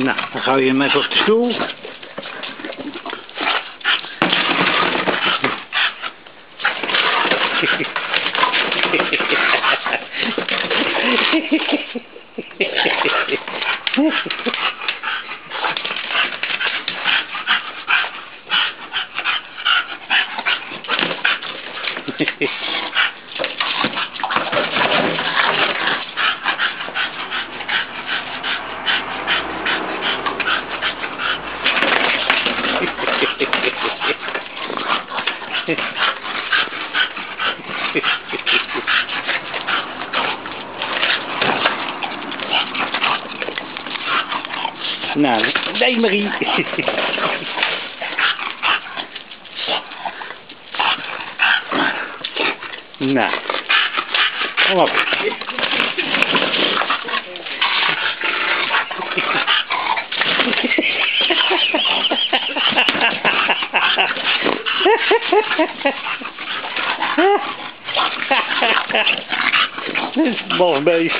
Nou, dan gooi je hem even op de stoel. Nou, nee Marie. Nou, kom op. Dit is een bosbeest.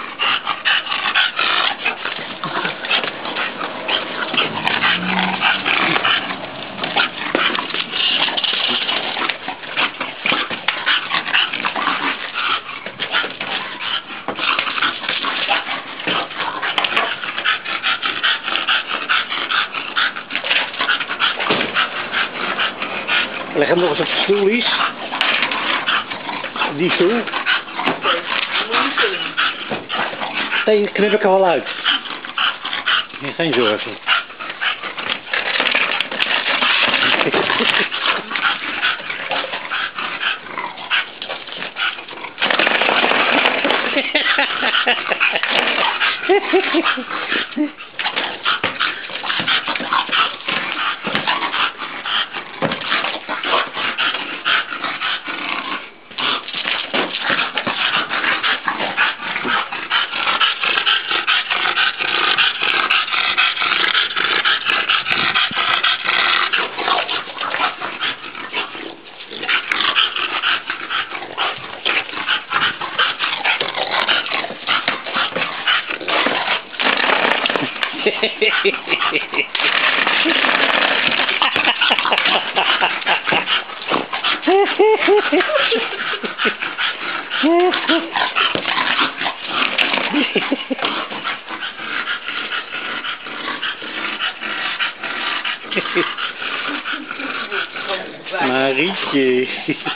Leg hem nog eens op de stoel, Lies. Die stoel. Nee, dat knip ik er wel uit. Nee, geen zorgen. Marietje.